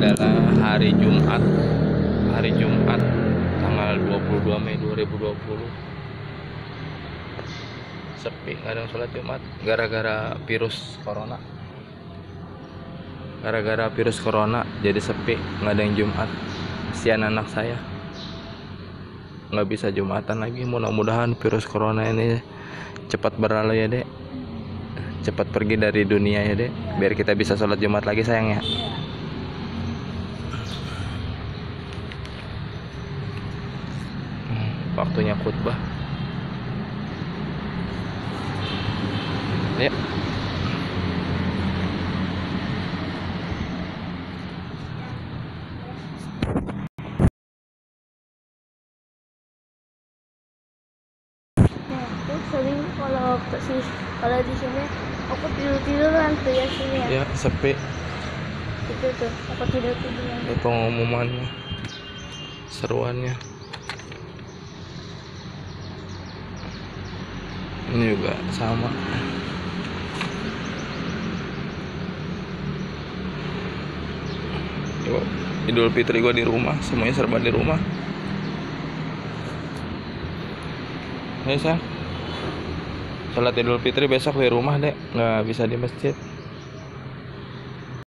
adalah hari Jumat tanggal 22 Mei 2020. Sepi, nggak ada yang sholat Jumat gara-gara virus corona jadi sepi, nggak ada yang Jumat. Kasihan anak saya nggak bisa Jumatan lagi. Mudah-mudahan virus corona ini cepat berlalu ya dek, cepat pergi dari dunia ya dek, biar kita bisa sholat Jumat lagi sayang ya. Waktunya khutbah ya. Aku sering kalau di sini aku tiduran tuh ya sini ya. Ya sepi Itu tuh aku tiduran. itu pengumumannya, seruannya. Ini juga sama. Yo, Idul Fitri gua di rumah, semuanya serba di rumah. Ayo sayang, sholat Idul Fitri besok di rumah dek, nggak bisa di masjid.